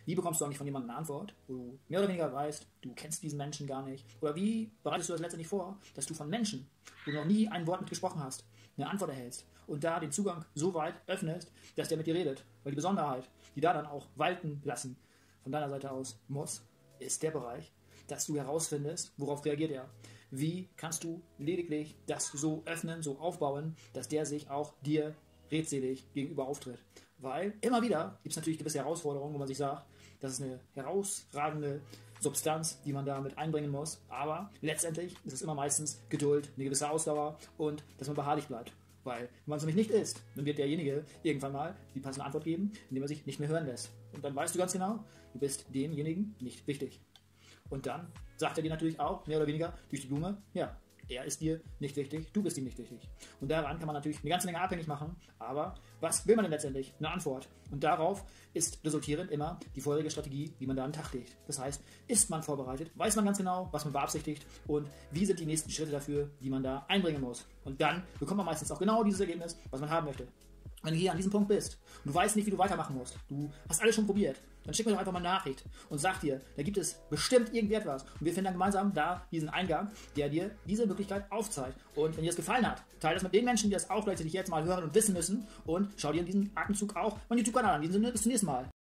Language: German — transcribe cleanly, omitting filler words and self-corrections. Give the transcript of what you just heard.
Wie bekommst du eigentlich von jemandem eine Antwort, wo du mehr oder weniger weißt, du kennst diesen Menschen gar nicht? Oder wie bereitest du das letztendlich vor, dass du von Menschen, wo du noch nie ein Wort mit gesprochen hast, eine Antwort erhältst und da den Zugang so weit öffnest, dass der mit dir redet? Weil die Besonderheit, die da dann auch walten lassen von deiner Seite aus muss, ist der Bereich, dass du herausfindest, worauf reagiert er. Wie kannst du lediglich das so öffnen, so aufbauen, dass der sich auch dir redselig gegenüber auftritt. Weil immer wieder gibt es natürlich gewisse Herausforderungen, wo man sich sagt, das ist eine herausragende Substanz, die man da mit einbringen muss. Aber letztendlich ist es immer meistens Geduld, eine gewisse Ausdauer und dass man beharrlich bleibt. Weil, wenn man es nämlich nicht ist, dann wird derjenige irgendwann mal die passende Antwort geben, indem er sich nicht mehr hören lässt. Und dann weißt du ganz genau, du bist demjenigen nicht wichtig. Und dann sagt er dir natürlich auch, mehr oder weniger durch die Blume, ja, er ist dir nicht wichtig, du bist ihm nicht wichtig. Und daran kann man natürlich eine ganze Menge abhängig machen, aber was will man denn letztendlich? Eine Antwort. Und darauf ist resultierend immer die vorherige Strategie, wie man da an den Tag legt. Das heißt, ist man vorbereitet, weiß man ganz genau, was man beabsichtigt und wie sind die nächsten Schritte dafür, die man da einbringen muss. Und dann bekommt man meistens auch genau dieses Ergebnis, was man haben möchte. Wenn du hier an diesem Punkt bist und du weißt nicht, wie du weitermachen musst, du hast alles schon probiert, dann schick mir doch einfach mal eine Nachricht und sag dir, da gibt es bestimmt irgendetwas und wir finden dann gemeinsam da diesen Eingang, der dir diese Möglichkeit aufzeigt. Und wenn dir das gefallen hat, teile das mit den Menschen, die das auch gleichzeitig jetzt mal hören und wissen müssen und schau dir in diesem Atemzug auch meinen YouTube-Kanal an. In diesem Sinne, bis zum nächsten Mal.